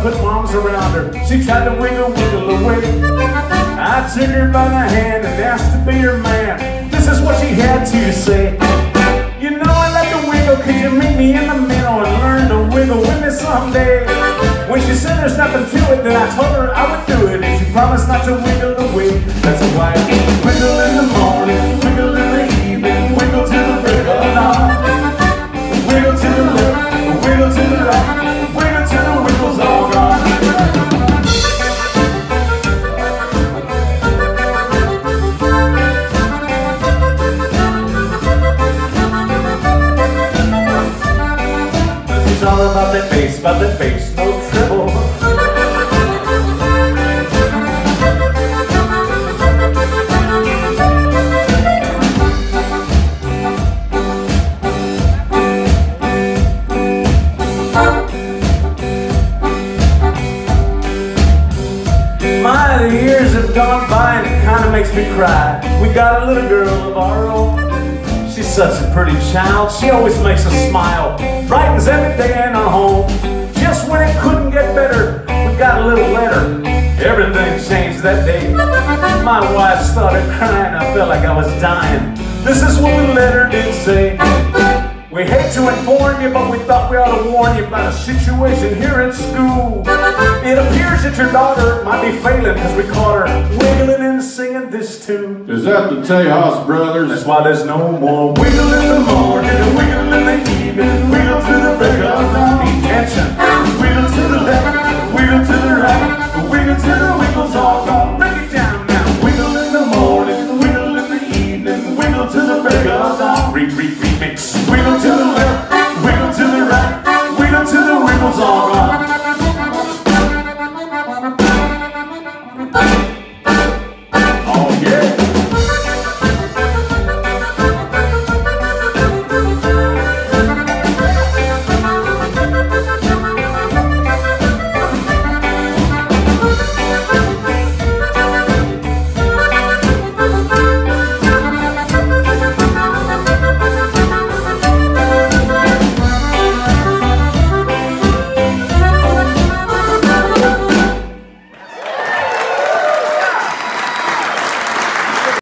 put my arms around her. She tried to wiggle, wiggle away. I took her by the hand and asked to be her man. This is what she had to say. You know I like to wiggle, could you meet me in the middle and learn to wiggle with me someday? When she said there's nothing to it, then I told her I would do it. And she promised not to wiggle away. That's why I wiggle in the morning, wiggle in the evening, wiggle to the break of dawn. Wiggle to the left, wiggle to the right, wiggle till the wiggle's all gone. It's all about that bass, no treble. The years have gone by and it kinda makes me cry. We got a little girl of our own. She's such a pretty child, she always makes us smile, brightens every day in our home. Just when it couldn't get better, we got a little letter. Everything changed that day. My wife started crying, I felt like I was dying. This is what the letter did say. We hate to inform you, but we thought we ought to warn you about a situation here in school. It appears that your daughter might be failing because we caught her wiggling and singing this tune. Is that the Tejas Brothers? That's why there's no more wiggle in the morning, wiggle in the evening, wiggle to the break of dawn. Attention.